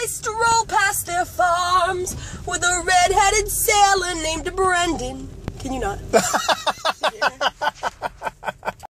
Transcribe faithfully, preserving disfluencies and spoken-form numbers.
I stroll past their farms with a red-headed sailor named Brendan. Can you not? Yeah.